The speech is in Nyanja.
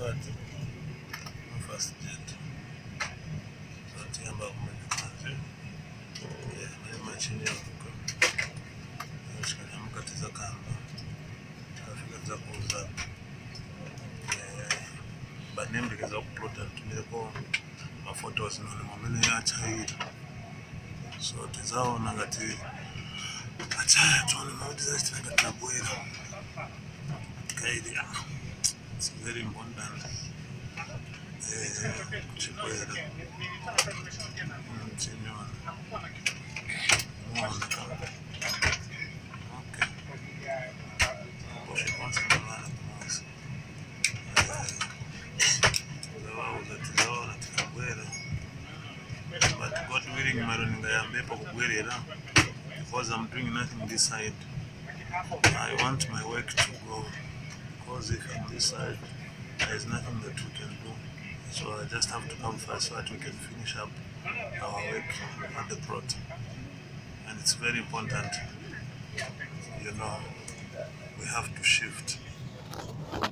but first jet. So I'm about to yeah, machine mukatiza kamba afika kuuza banembekeza okuplota ntumireko mafotos nomumene yachaira so tizaona ngati achaya tone maudiza chitangati nabwera kaidi it's very important kuchikwera mchinyona muona but God willing, because I'm doing nothing this side. I want my work to go, because if on this side there is nothing that we can do, so I just have to come first so that we can finish up our work at the plot. And it's very important, you know, we have to shift.